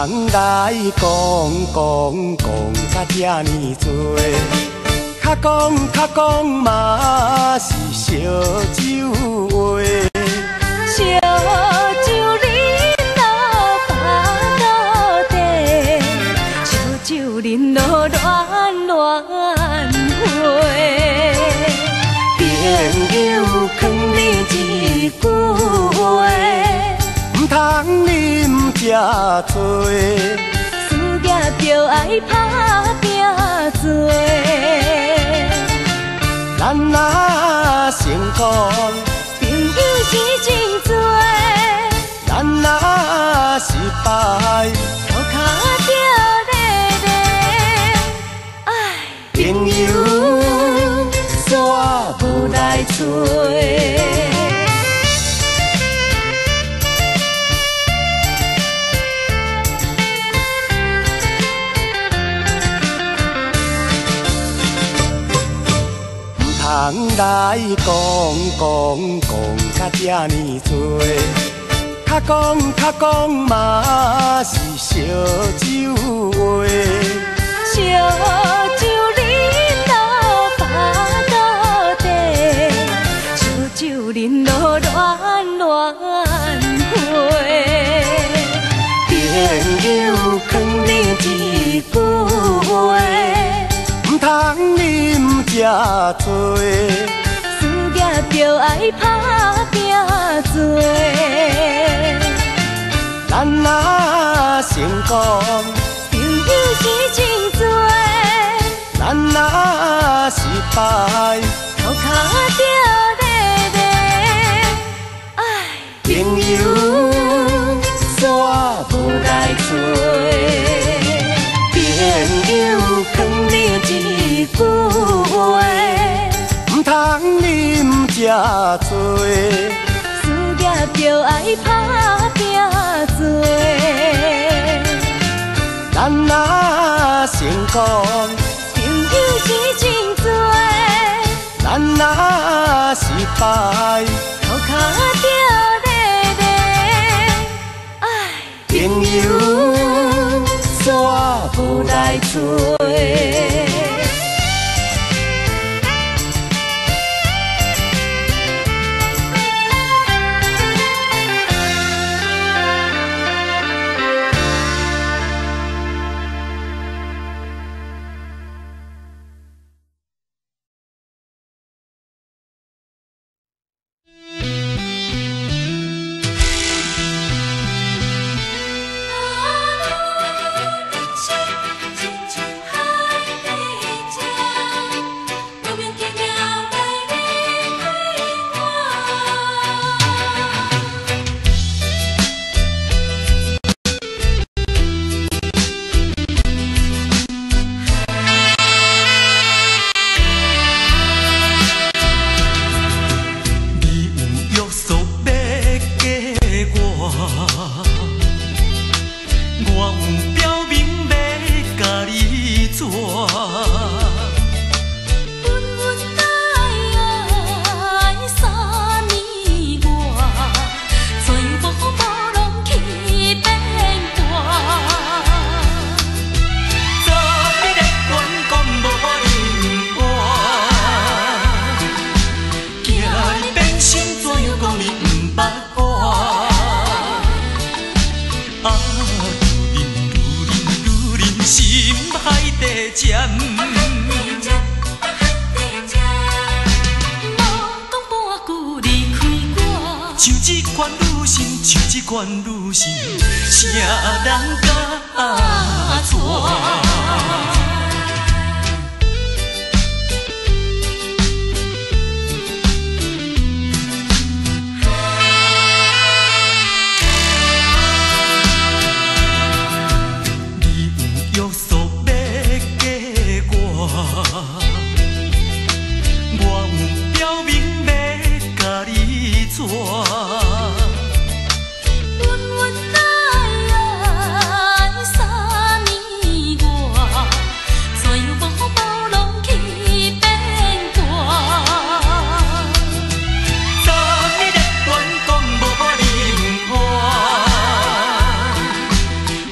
通来讲甲遮尼多，较讲嘛是烧酒话。 烧酒啉咯巴肚地，烧酒啉咯恋恋花。朋友劝你一句话， 唔通啉遮多， 事业就爱打拼做。 咱若成功， 朋友是真多， 咱若失败， 头壳掉咧咧。哎， 朋友煞无来找。通来讲甲遮尼多，较讲嘛是烧酒话。 烧酒啉咯巴肚地，烧酒啉咯恋恋花。 朋友劝你一句话，唔通啉遮多， 事业就爱打拼做。 咱若成功， 朋友是真多， 咱若失败， 头壳掉咧咧。哎， 朋友煞无来找。朋友劝你一句话，唔通啉遮多， 事业就爱打拼做。 咱若成功， 朋友是真多， 咱若失败， 头壳掉咧咧。哎， 朋友煞无来找。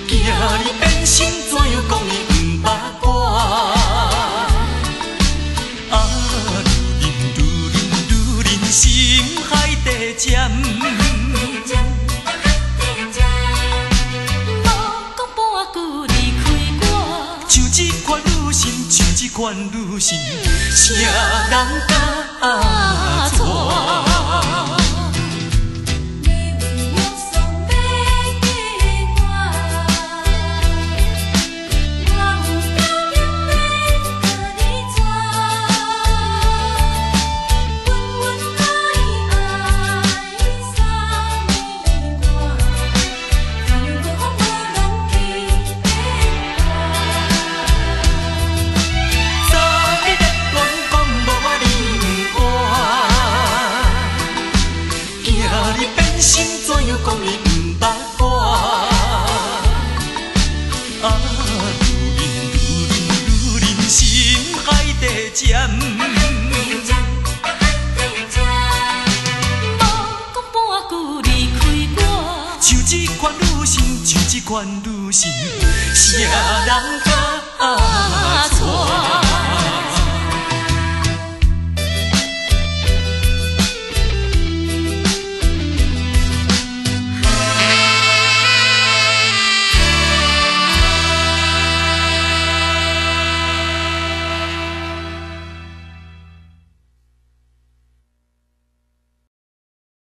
今日变心，怎样讲伊不捌我？啊，愈啉心海底尖。这款女性，啥人敢错？这款女性，啥人敢错？